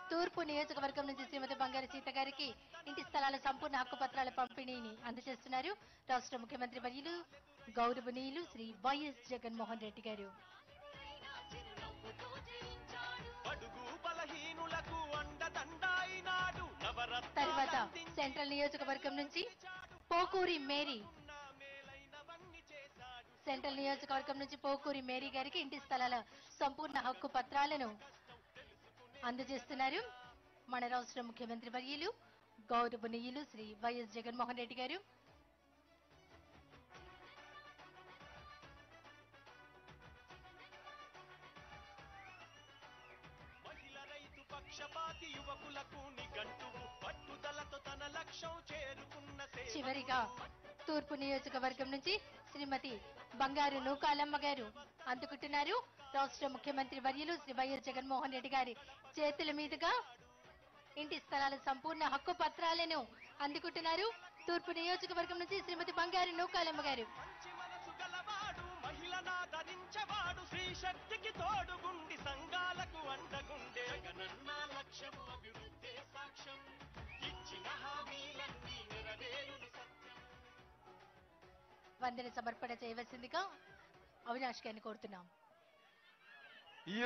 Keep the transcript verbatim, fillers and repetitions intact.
తూర్పు నియోజకవర్గం నుంచి శ్రీమతి బంగారు సీత గారికి ఇంటి స్థలాల సంపూర్ణ హక్కు పత్రాల పంపిణీని అందజేస్తున్నారు రాష్ట్ర ముఖ్యమంత్రి వర్యులు గౌరవనీయులు శ్రీ వైఎస్ జగన్మోహన్ రెడ్డి గారు. తర్వాత సెంట్రల్ నియోజకవర్గం నుంచి పోకూరి మేరీ సెంట్రల్ నియోజకవర్గం నుంచి పోకూరి మేరీ గారికి ఇంటి స్థలాల సంపూర్ణ హక్కు పత్రాలను అందజేస్తున్నారు మన రాష్ట్ర ముఖ్యమంత్రి వర్యులు గౌరవనీయులు శ్రీ వైఎస్ జగన్మోహన్ రెడ్డి గారు. చివరిగా తూర్పు నియోజకవర్గం నుంచి శ్రీమతి బంగారు నూకాలమ్మ గారు అందుకుంటున్నారు రాష్ట్ర ముఖ్యమంత్రి వర్యులు శ్రీ వైఎస్ జగన్మోహన్ రెడ్డి గారి చేతుల మీదుగా ఇంటి స్థలాల సంపూర్ణ హక్కు పత్రాలను అందుకుంటున్నారు తూర్పు నియోజకవర్గం నుంచి శ్రీమతి బంగారు నూకాలమ్మ గారు. వందన సమర్పణ చేయవలసిందిగా అవినాష్ గారిని కోరుతున్నాం.